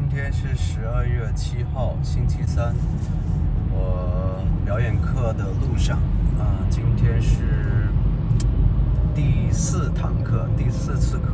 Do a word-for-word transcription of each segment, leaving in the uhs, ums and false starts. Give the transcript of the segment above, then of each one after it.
天是十二月七号，星期三。我表演课的路上啊、呃，今天是第四堂课，第四次课。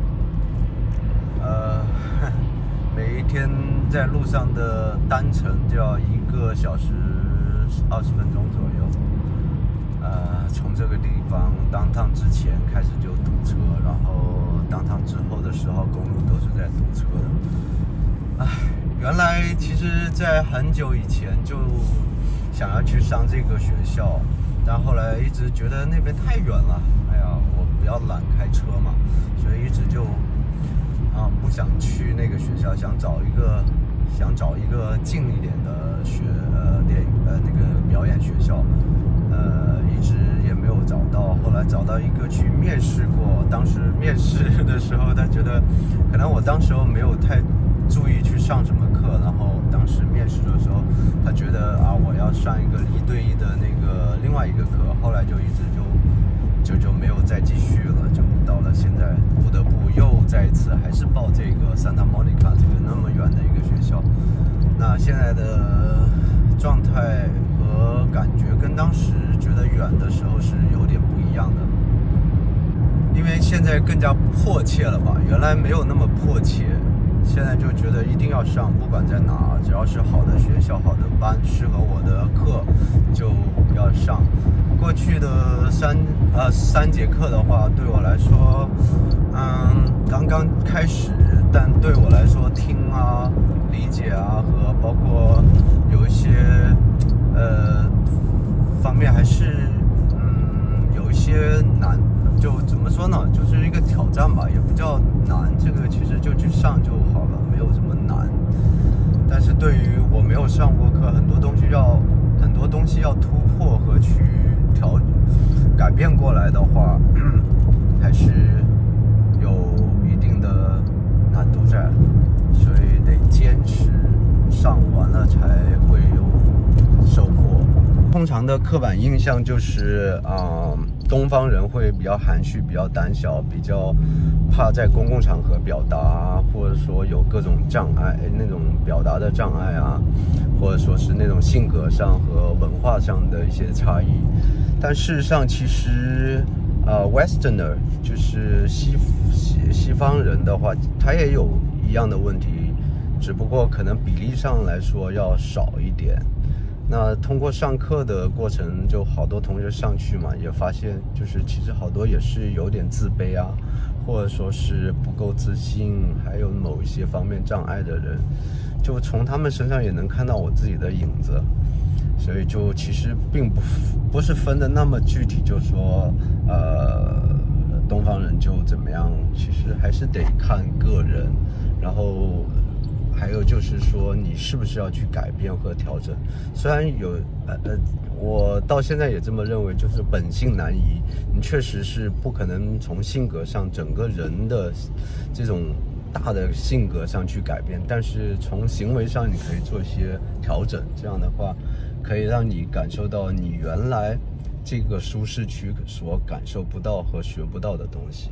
呃，每一天在路上的单程就要一个小时二十分钟左右。呃，从这个地方downtown之前开始就堵车，然后downtown之后的十号公路都是在堵车的。唉，原来其实在很久以前就想要去上这个学校，但后来一直觉得那边太远了，哎呀，我比较懒开车嘛，所以一直就啊不想去那个学校，想找一个想找一个近一点的学呃电影呃那个表演学校，呃一直也没有找到，后来找到一个去面试过，当时面试的时候他觉得可能我当时候没有太注意去上什么课，然后当时面试的时候他觉得啊我要上一个一对一的那个另外一个课，后来就一直就就就没有再继续了，就到了现在不得不又再一次还是报这个 Santa Monica 这个那么远的一个学校。那现在的状态和感觉跟当时觉得远的时候是有点不一样的，因为现在更加迫切了吧，原来没有那么迫切，现在就觉得一定要上，不管在哪，只要是好的学校、好的班，适合我的课就要上。过去的三呃三节课的话，对我来说，嗯，刚刚开始，但对我来说，听啊、理解啊和包括有一些呃方面还是嗯有一些难。就怎么说呢，就是一个挑战吧，也不叫难，这个其实就去上就好了，没有什么难。但是对于我没有上过课，很多东西要很多东西要突破和去调改变过来的话，还是有一定的难度在，所以得坚持上完了才会有收获。通常的刻板印象就是啊。呃东方人会比较含蓄，比较胆小，比较怕在公共场合表达，或者说有各种障碍，那种表达的障碍啊，或者说是那种性格上和文化上的一些差异。但事实上，其实呃 ，Westerner 就是西西西方人的话，他也有一样的问题，只不过可能比例上来说要少一点。那通过上课的过程，就好多同学上去嘛，也发现就是其实好多也是有点自卑啊，或者说是不够自信，还有某一些方面障碍的人，就从他们身上也能看到我自己的影子，所以就其实并不不是分的那么具体，就说呃东方人就怎么样，其实还是得看个人，然后。还有就是说，你是不是要去改变和调整？虽然有呃呃，我到现在也这么认为，就是本性难移，你确实是不可能从性格上整个人的这种大的性格上去改变，但是从行为上你可以做一些调整，这样的话可以让你感受到你原来这个舒适区所感受不到和学不到的东西。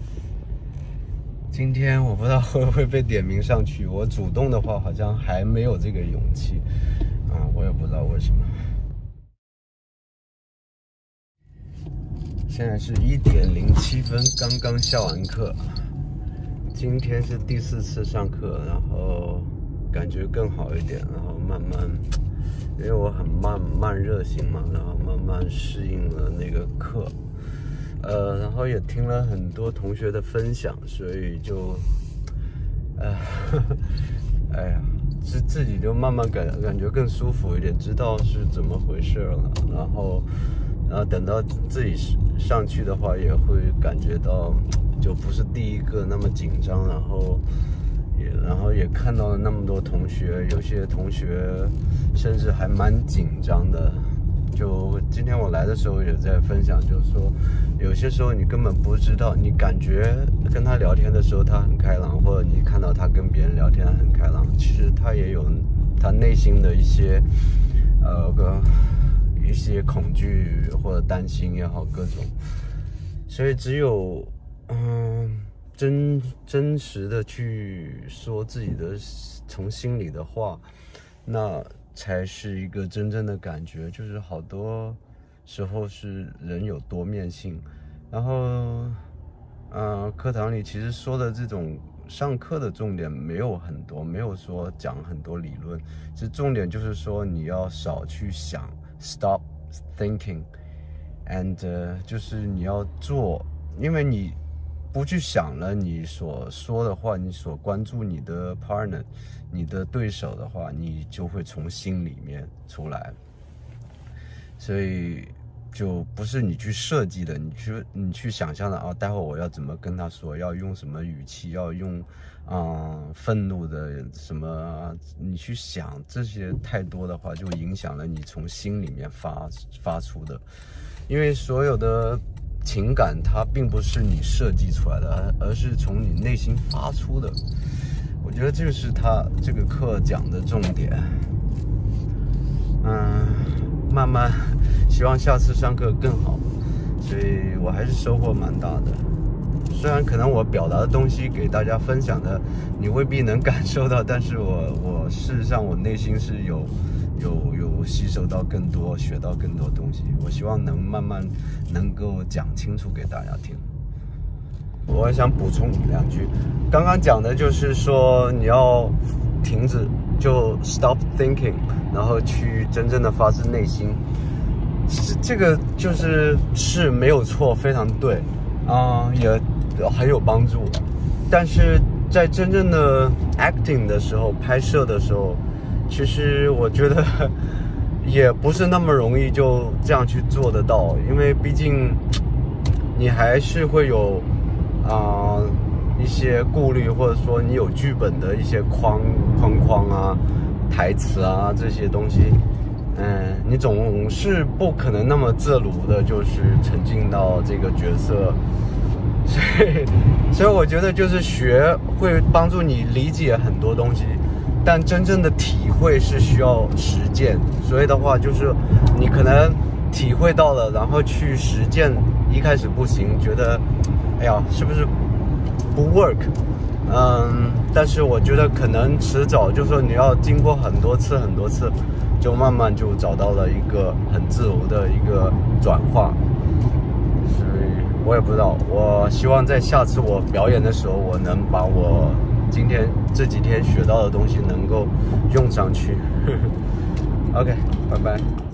今天我不知道会不会被点名上去，我主动的话好像还没有这个勇气，啊，我也不知道为什么。现在是一点零七分，刚刚下完课。今天是第四次上课，然后感觉更好一点，然后慢慢，因为我很慢慢热型嘛，然后慢慢适应了那个课。呃，然后也听了很多同学的分享，所以就，呃，呵呵哎呀，自自己就慢慢感感觉更舒服一点，知道是怎么回事了。然后，然后等到自己上去的话，也会感觉到就不是第一个那么紧张，然后也然后也看到了那么多同学，有些同学甚至还蛮紧张的。就今天我来的时候也在分享，就是说有些时候你根本不知道，你感觉跟他聊天的时候他很开朗，或者你看到他跟别人聊天很开朗，其实他也有他内心的一些呃个一些恐惧或者担心也好，各种，所以只有嗯真真实的去说自己的从心里的话，那才是一个真正的感觉。就是好多时候是人有多面性，然后，呃，课堂里其实说的这种上课的重点没有很多，没有说讲很多理论，其实重点就是说你要少去想 ，stop thinking，and、uh, 就是你要做，因为你不去想了，你所说的话，你所关注你的 partner， 你的对手的话，你就会从心里面出来。所以就不是你去设计的，你去你去想象的啊，待会我要怎么跟他说，要用什么语气，要用啊、呃、愤怒的什么，你去想这些太多的话，就影响了你从心里面发发出的，因为所有的情感它并不是你设计出来的，而是从你内心发出的。我觉得这是他这个课讲的重点。嗯，慢慢希望下次上课更好，所以我还是收获蛮大的。虽然可能我表达的东西给大家分享的你未必能感受到，但是我我事实上我内心是有有有吸收到更多，学到更多东西。我希望能慢慢能够讲清楚给大家听。我还想补充两句，刚刚讲的就是说你要停止，就 stop thinking， 然后去真正的发自内心。这个就是是没有错，非常对啊、呃，也很有帮助。但是在真正的 acting 的时候，拍摄的时候，其实我觉得也不是那么容易就这样去做得到，因为毕竟你还是会有啊、呃、一些顾虑，或者说你有剧本的一些框框框啊、台词啊这些东西。嗯，你总是不可能那么自如的，就是沉浸到这个角色，所以，所以我觉得就是学会帮助你理解很多东西，但真正的体会是需要实践。所以的话，就是你可能体会到了，然后去实践，一开始不行，觉得，哎呀，是不是不 work？嗯，但是我觉得可能迟早，就是说你要经过很多次、很多次。就慢慢就找到了一个很自如的一个转化，所以我也不知道。我希望在下次我表演的时候，我能把我今天这几天学到的东西能够用上去。OK， 拜拜。